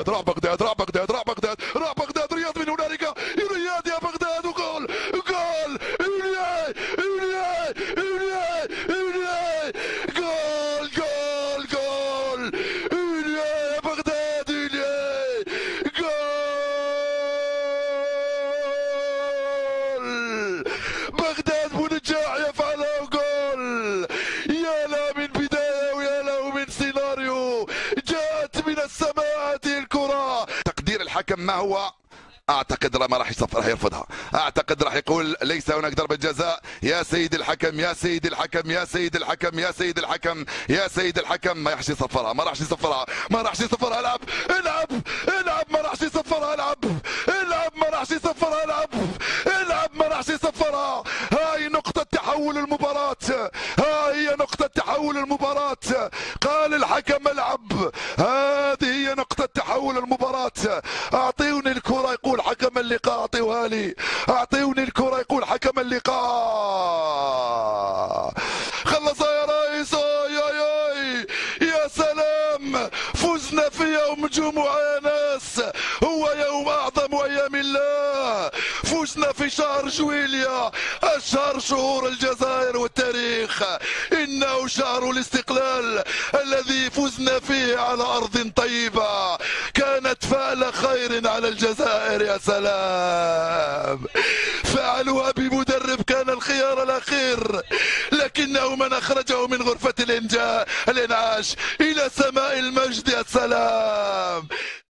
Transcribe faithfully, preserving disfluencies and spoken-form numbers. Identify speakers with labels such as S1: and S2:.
S1: بغداد، راح بغداد، راح بغداد، راح بغداد، راح بغداد، رياض من هنالك، رياض يا بغداد، وجول جول إلياي إلياي إلياي إلياي جول جول جول إلياي يا بغداد إلياي جول بغداد بنجاح يفعله جول. يا لا من بداية ويا له من سيناريو جاءت من السماء هذه الكرة. تقدير الحكم ما هو؟ اعتقد ما راح يصفر، راح يرفضها. اعتقد راح يقول ليس هناك ضربة جزاء. يا سيد الحكم يا سيد الحكم يا سيد الحكم يا سيد الحكم يا سيد الحكم ما راحش يصفرها، ما راحش يصفرها، ما راحش يصفرها. العب العب العب ما راحش يصفرها. العب العب ما راحش يصفرها. العب العب ما راحش يصفرها. هاي نقطة تحول المباراة، هاي هي نقطة تحول المباراة. قال الحكم العب، هذه هي نقطة تحول المباراة. اعطيوني الكرة يقول حكم اللقاء، اعطيوها لي. اعطيوني الكرة يقول حكم اللقاء. خلصها يا ريس. يا يا يا سلام، فزنا في يوم جمعة يا ناس، هو يوم اعظم ايام الله. فزنا في شهر جويليا، اشهر شهور الجزائر والتاريخ. انه شهر الاستقلال الذي فزنا فيه على ارض طيبة، كانت فعل خير على الجزائر. يا سلام، فعلوها بمدرب كان الخيار الاخير، لكنه من اخرجه من غرفة الانعاش الى سماء المجد. يا سلام.